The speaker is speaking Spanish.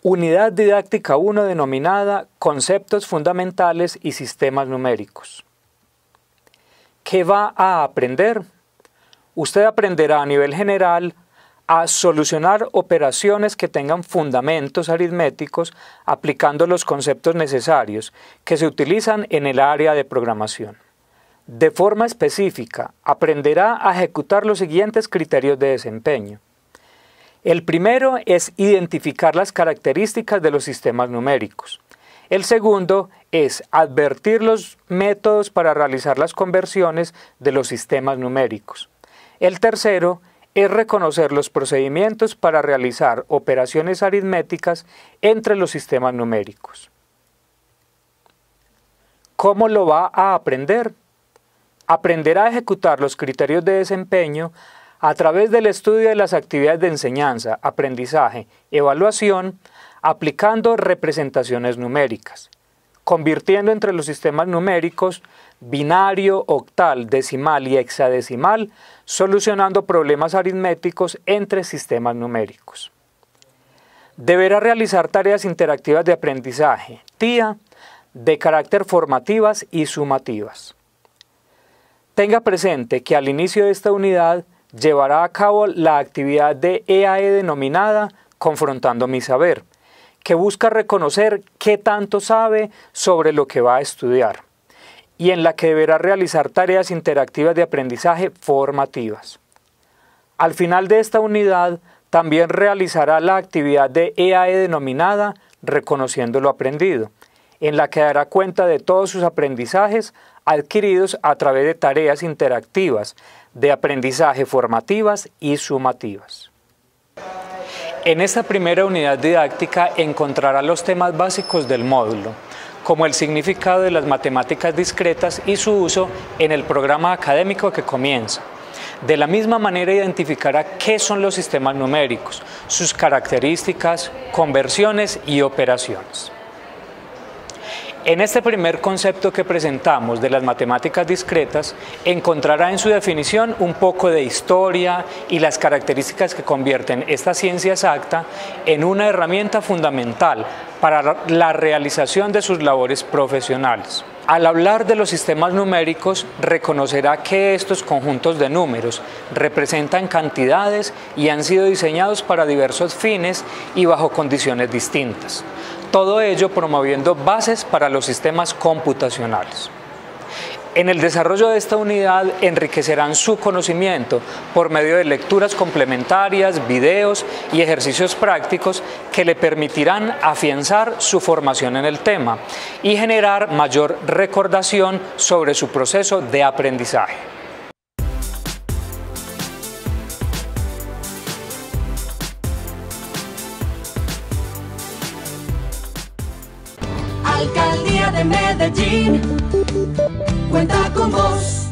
Unidad didáctica 1 denominada Conceptos fundamentales y sistemas numéricos. ¿Qué va a aprender? Usted aprenderá a nivel general a solucionar operaciones que tengan fundamentos aritméticos aplicando los conceptos necesarios que se utilizan en el área de programación. De forma específica, aprenderá a ejecutar los siguientes criterios de desempeño. El primero es identificar las características de los sistemas numéricos. El segundo es advertir los métodos para realizar las conversiones de los sistemas numéricos. El tercero es reconocer los procedimientos para realizar operaciones aritméticas entre los sistemas numéricos. ¿Cómo lo va a aprender? Aprenderá a ejecutar los criterios de desempeño a través del estudio de las actividades de enseñanza, aprendizaje, evaluación, aplicando representaciones numéricas, convirtiendo entre los sistemas numéricos binario, octal, decimal y hexadecimal, solucionando problemas aritméticos entre sistemas numéricos. Deberá realizar tareas interactivas de aprendizaje, TIA, de carácter formativas y sumativas. Tenga presente que al inicio de esta unidad llevará a cabo la actividad de EAE denominada Confrontando mi saber, que busca reconocer qué tanto sabe sobre lo que va a estudiar, y en la que deberá realizar tareas interactivas de aprendizaje formativas. Al final de esta unidad, también realizará la actividad de EAE denominada Reconociendo lo aprendido, en la que dará cuenta de todos sus aprendizajes adquiridos a través de tareas interactivas de aprendizaje formativas y sumativas. En esta primera unidad didáctica encontrará los temas básicos del módulo, como el significado de las matemáticas discretas y su uso en el programa académico que comienza. De la misma manera identificará qué son los sistemas numéricos, sus características, conversiones y operaciones. En este primer concepto que presentamos de las matemáticas discretas, encontrará en su definición un poco de historia y las características que convierten esta ciencia exacta en una herramienta fundamental para la realización de sus labores profesionales. Al hablar de los sistemas numéricos, reconocerá que estos conjuntos de números representan cantidades y han sido diseñados para diversos fines y bajo condiciones distintas. Todo ello promoviendo bases para los sistemas computacionales. En el desarrollo de esta unidad enriquecerán su conocimiento por medio de lecturas complementarias, videos y ejercicios prácticos que le permitirán afianzar su formación en el tema y generar mayor recordación sobre su proceso de aprendizaje. Alcaldía de Medellín cuenta con vos.